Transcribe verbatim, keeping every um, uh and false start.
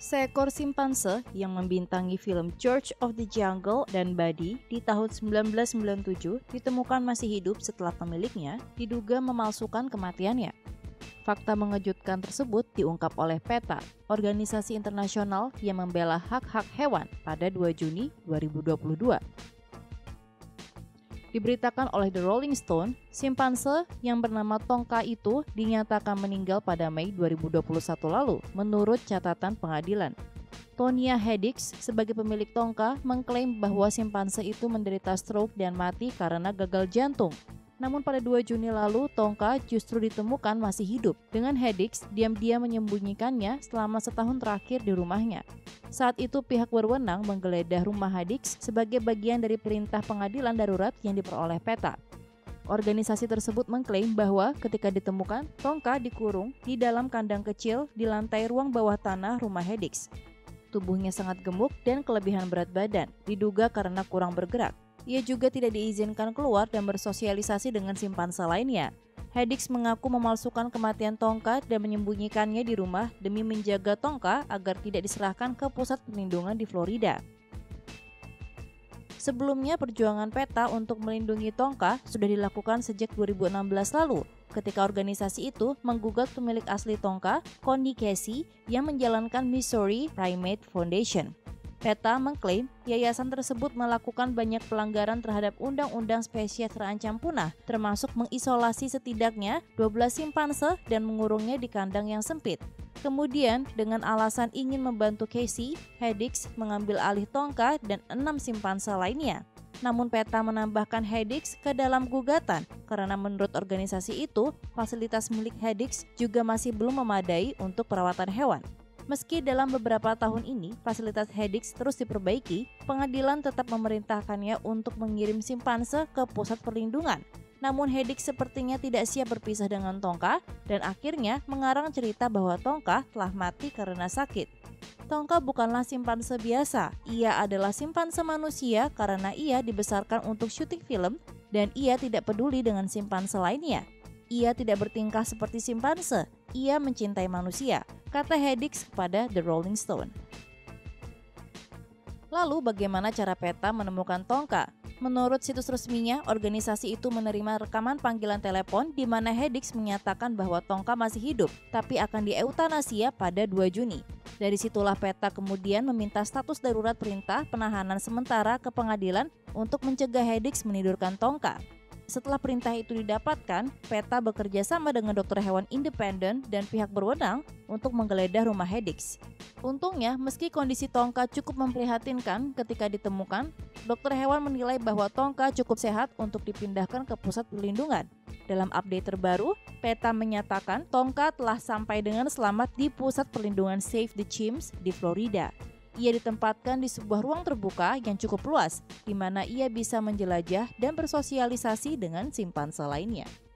Seekor simpanse yang membintangi film George of the Jungle dan Buddy di tahun sembilan belas sembilan puluh tujuh ditemukan masih hidup setelah pemiliknya diduga memalsukan kematiannya. Fakta mengejutkan tersebut diungkap oleh PETA, organisasi internasional yang membela hak-hak hewan, pada dua Juni dua ribu dua puluh dua. Diberitakan oleh The Rolling Stone, simpanse yang bernama Tonka itu dinyatakan meninggal pada Mei dua ribu dua puluh satu lalu, menurut catatan pengadilan. Tonya Hedix sebagai pemilik Tonka mengklaim bahwa simpanse itu menderita stroke dan mati karena gagal jantung. Namun pada dua Juni lalu, Tonka justru ditemukan masih hidup, dengan Hedix diam-diam menyembunyikannya selama setahun terakhir di rumahnya. Saat itu pihak berwenang menggeledah rumah Hedix sebagai bagian dari perintah pengadilan darurat yang diperoleh PETA. Organisasi tersebut mengklaim bahwa ketika ditemukan, Tonka dikurung di dalam kandang kecil di lantai ruang bawah tanah rumah Hedix. Tubuhnya sangat gemuk dan kelebihan berat badan, diduga karena kurang bergerak. Ia juga tidak diizinkan keluar dan bersosialisasi dengan simpanse lainnya. Hedix mengaku memalsukan kematian Tonka dan menyembunyikannya di rumah demi menjaga Tonka agar tidak diserahkan ke pusat perlindungan di Florida. Sebelumnya, perjuangan PETA untuk melindungi Tonka sudah dilakukan sejak dua ribu enam belas lalu, ketika organisasi itu menggugat pemilik asli Tonka, Connie Casey, yang menjalankan Missouri Primate Foundation. PETA mengklaim yayasan tersebut melakukan banyak pelanggaran terhadap undang-undang spesies terancam punah, termasuk mengisolasi setidaknya dua belas simpanse dan mengurungnya di kandang yang sempit. Kemudian, dengan alasan ingin membantu Casey, Hedix mengambil alih Tonka dan enam simpanse lainnya. Namun PETA menambahkan Hedix ke dalam gugatan karena menurut organisasi itu, fasilitas milik Hedix juga masih belum memadai untuk perawatan hewan. Meski dalam beberapa tahun ini fasilitas Hedix terus diperbaiki, pengadilan tetap memerintahkannya untuk mengirim simpanse ke pusat perlindungan. Namun Hedix sepertinya tidak siap berpisah dengan Tonka dan akhirnya mengarang cerita bahwa Tonka telah mati karena sakit. Tonka bukanlah simpanse biasa, ia adalah simpanse manusia karena ia dibesarkan untuk syuting film dan ia tidak peduli dengan simpanse lainnya. Ia tidak bertingkah seperti simpanse, ia mencintai manusia, kata Hedix kepada The Rolling Stone. Lalu bagaimana cara PETA menemukan Tonka? Menurut situs resminya, organisasi itu menerima rekaman panggilan telepon di mana Hedix menyatakan bahwa Tonka masih hidup, tapi akan dieutanasia pada dua Juni. Dari situlah PETA kemudian meminta status darurat perintah penahanan sementara ke pengadilan untuk mencegah Hedix menidurkan Tonka. Setelah perintah itu didapatkan, PETA bekerja sama dengan dokter hewan independen dan pihak berwenang untuk menggeledah rumah Hedix. Untungnya, meski kondisi Tonka cukup memprihatinkan ketika ditemukan, dokter hewan menilai bahwa Tonka cukup sehat untuk dipindahkan ke pusat perlindungan. Dalam update terbaru, PETA menyatakan Tonka telah sampai dengan selamat di pusat perlindungan Save the Chimps di Florida. Ia ditempatkan di sebuah ruang terbuka yang cukup luas, di mana ia bisa menjelajah dan bersosialisasi dengan simpanse lainnya.